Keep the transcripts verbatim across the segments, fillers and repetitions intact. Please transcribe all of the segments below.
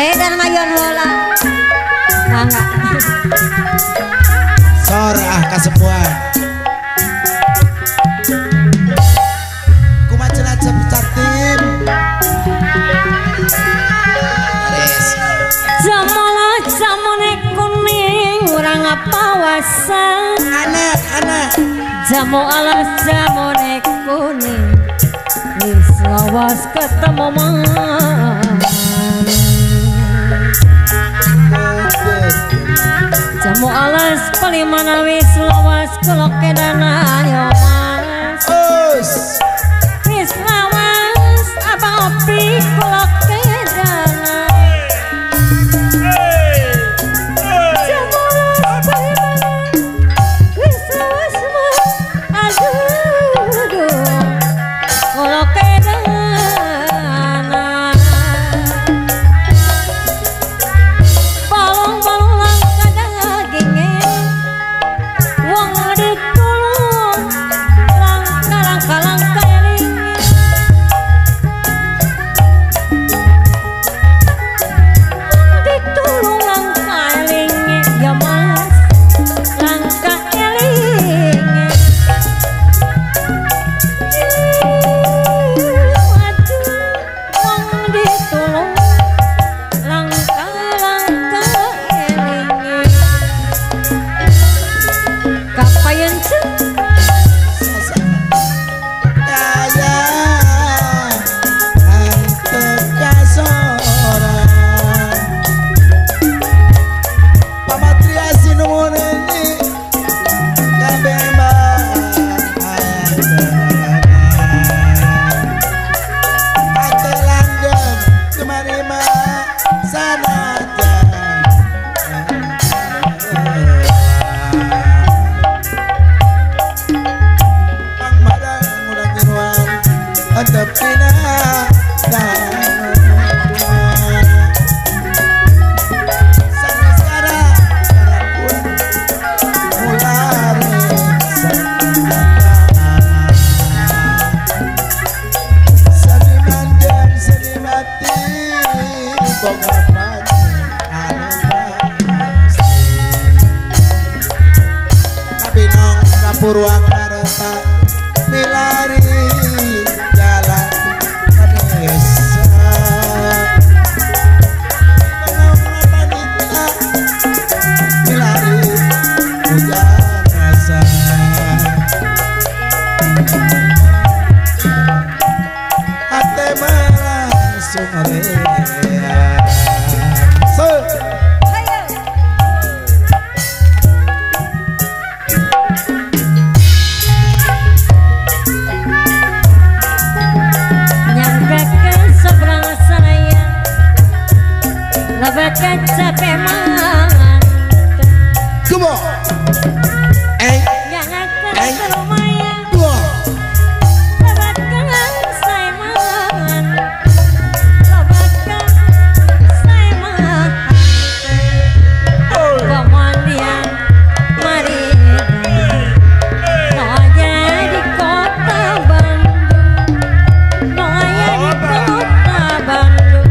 Medan Mayon Lola. Mangga. Sorah kasembuhan. Kumaha jelajah bercatim. Aris. Jamola jamone kuning urang pawasan. Anak, anak. Jamu alas jamone kuning. Wis lawas ketemu man. Jamu alas palimana wis lawas kula kedanan yo mas. Us. Wis lawas abang opi kula kedanan. Jamu alas palimana wis lawas mas. Aduh aduh kula kedanan. Balong-balong langka dagingnya wong ditulung langka-langka-langka elingnya ditulung langka elingnya ya mas langka elingnya waduh wong ditulung langka-langka elingnya kapayan cek Daya anteka sorang pamatria sinumuneni kabeh ate langgeng kemari mah sanajan Ang madang ulang ginuan antep pina dan sampai sekarang karakun mulare sedih manjang sedih mati boga pati anu pasti kabinong kapurwakarta milari jalan ke desa Pengaung wanita milari hujan rasa ate langsung rea so nyangka ke seberang saya lebih capek mangan Kubo eh jangan Eh. ke lumayan dua lebatkan saya mangan lebatkan saya mangan kemudian mari no aja di kota Bandung no aja di kota Bandung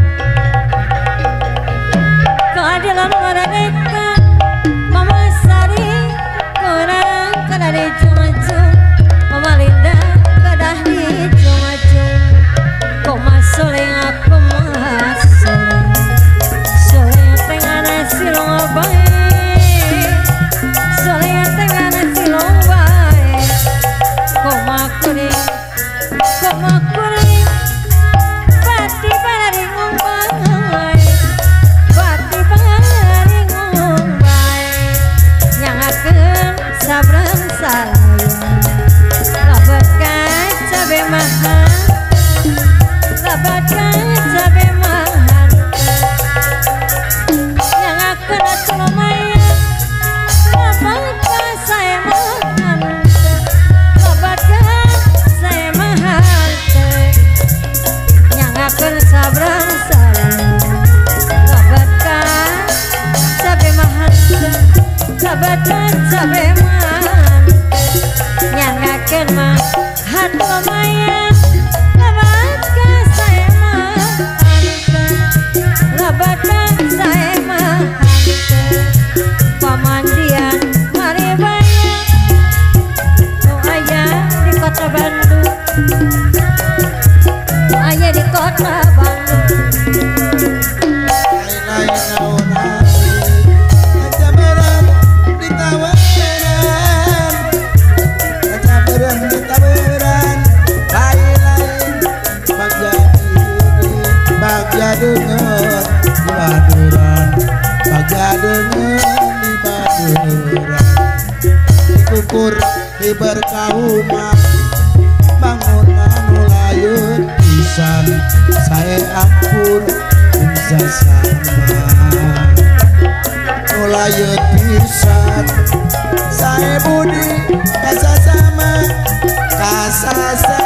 keadilan merdeka Mama Sari kurang kada di cuma-cuma berkauma bangunan nulayun pisan saya ampun bisa sama nulayun pisan saya budi kasa sama kasa sama